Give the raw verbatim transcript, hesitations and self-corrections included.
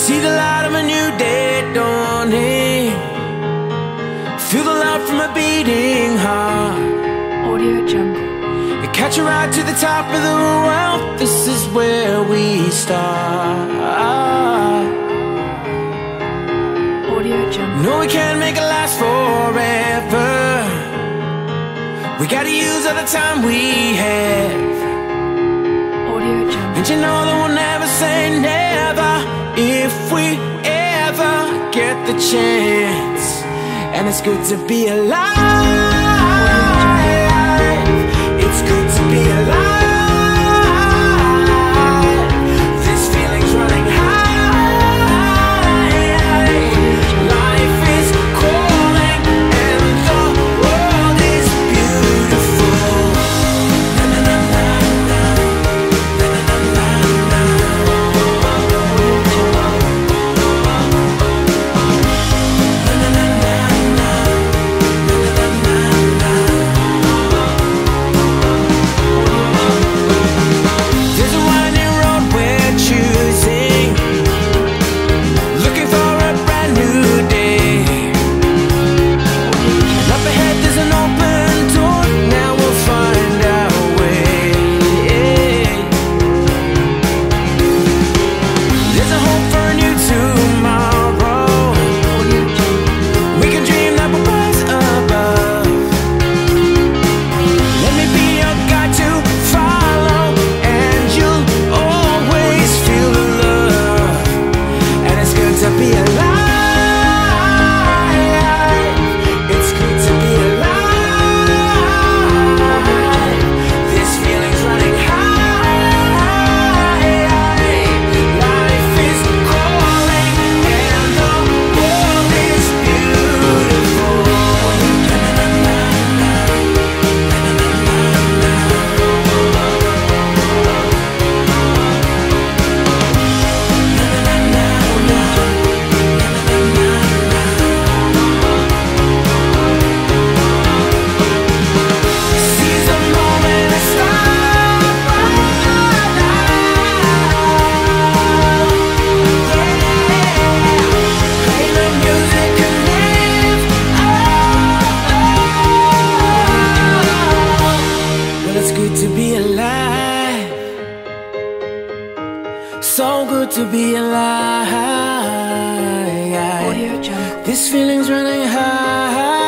See the light of a new day dawning. Feel the love from a beating heart. Audio Jungle. You catch a ride to the top of the world. This is where we start. Audio Jungle. No, we can't make it last forever. We gotta use all the time we have. Audio Jungle. And you know that we'll never say never if we ever get the chance. And it's good to be alive. It's good to be alive. This feeling's running high. Life is calling and the world is beautiful. Na na na na na. Na na na na na. Na na na na na. Na na na na na. There's a winding road we're choosing, looking for a brand new day. And up ahead there's an open door. Now we'll find our way. There's a hope for a new tomorrow. We can dream that we'll rise above. Let me be your guide to follow, and you'll always feel the love. And it's good to be alive. It's good to be alive. This feeling's running high. Life is calling and the world is beautiful. Na na na na. Na na na na. Seize the moment and stop right now. Play the music and live. Well, it's good to be alive. So good to be alive. Audio Jungle. This feeling's running high.